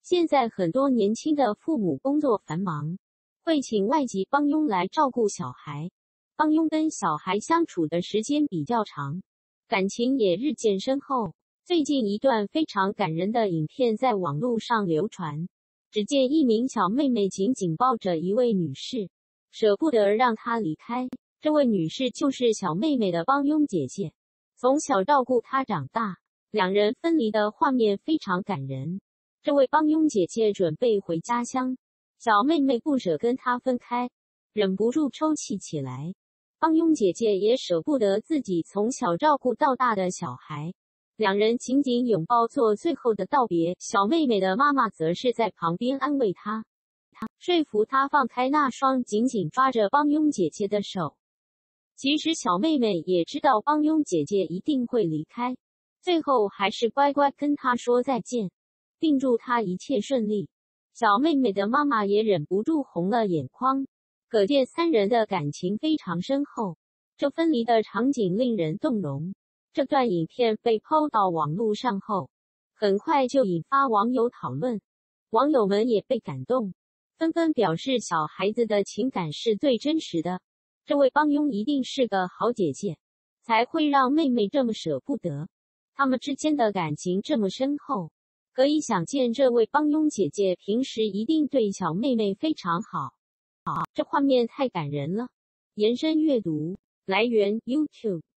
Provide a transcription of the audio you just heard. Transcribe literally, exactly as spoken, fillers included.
现在很多年轻的父母工作繁忙，会请外籍帮佣来照顾小孩。帮佣跟小孩相处的时间比较长，感情也日渐深厚。最近一段非常感人的影片在网络上流传，只见一名小妹妹紧紧抱着一位女士，舍不得让她离开。这位女士就是小妹妹的帮佣姐姐，从小照顾她长大，两人分离的画面非常感人。这位帮佣姐姐准备回家乡，小妹妹不舍跟她分开，忍不住抽泣起来。帮佣姐姐也舍不得自己从小照顾到大的小孩，两人紧紧拥抱做最后的道别。小妹妹的妈妈则是在旁边安慰她，说服她放开那双紧紧抓着帮佣姐姐的手。其实小妹妹也知道帮佣姐姐一定会离开，最后还是乖乖跟她说再见，并祝她一切顺利。小妹妹的妈妈也忍不住红了眼眶，可见三人的感情非常深厚。这分离的场景令人动容。这段影片被抛到网络上后，很快就引发网友讨论，网友们也被感动，纷纷表示小孩子的情感是最真实的，这位帮佣一定是个好姐姐，才会让妹妹这么舍不得，他们之间的感情这么深厚，可以想见这位帮佣姐姐平时一定对小妹妹非常好。好，这画面太感人了。延伸阅读，来源 YouTube。